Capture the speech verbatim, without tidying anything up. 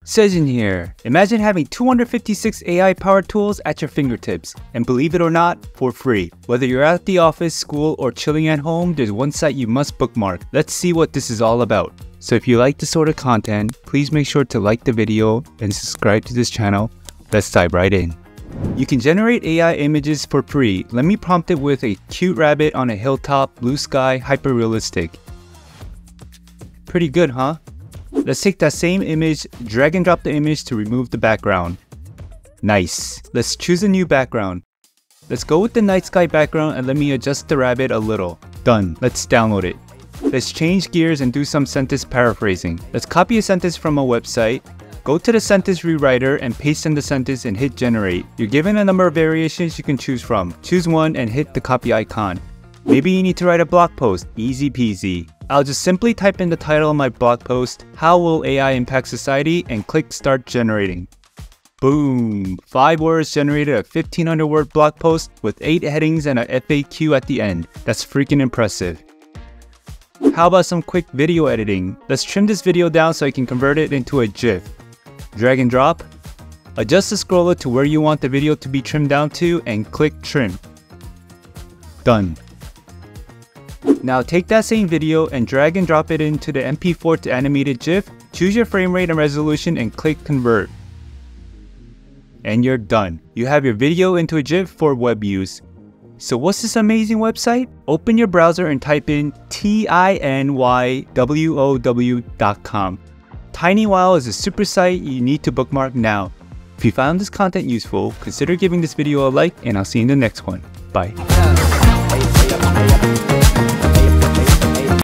Sejin here. Imagine having two hundred fifty-six A I powered tools at your fingertips, and believe it or not, for free. Whether you're at the office, school, or chilling at home, there's one site you must bookmark. Let's see what this is all about. So if you like this sort of content, please make sure to like the video and subscribe to this channel. Let's dive right in. You can generate A I images for free. Let me prompt it with a cute rabbit on a hilltop, blue sky, hyper realistic. Pretty good, huh? Let's take that same image, drag and drop the image to remove the background. Nice. Let's choose a new background. Let's go with the night sky background and let me adjust the rabbit a little. Done. Let's download it. Let's change gears and do some sentence paraphrasing. Let's copy a sentence from a website. Go to the sentence rewriter and paste in the sentence and hit generate. You're given a number of variations you can choose from. Choose one and hit the copy icon. Maybe you need to write a blog post. Easy peasy. I'll just simply type in the title of my blog post, How Will A I Impact Society, and click Start Generating. Boom! five words generated a fifteen hundred word blog post with eight headings and a F A Q at the end. That's freaking impressive. How about some quick video editing? Let's trim this video down so I can convert it into a GIF. Drag and drop. Adjust the scroller to where you want the video to be trimmed down to and click Trim. Done. Now take that same video and drag and drop it into the M P four to animated GIF. Choose your frame rate and resolution and click Convert. And you're done. You have your video into a GIF for web use. So what's this amazing website? Open your browser and type in T I N Y W O W dot com. TinyWow is a super site you need to bookmark now. If you found this content useful, consider giving this video a like, and I'll see you in the next one. Bye.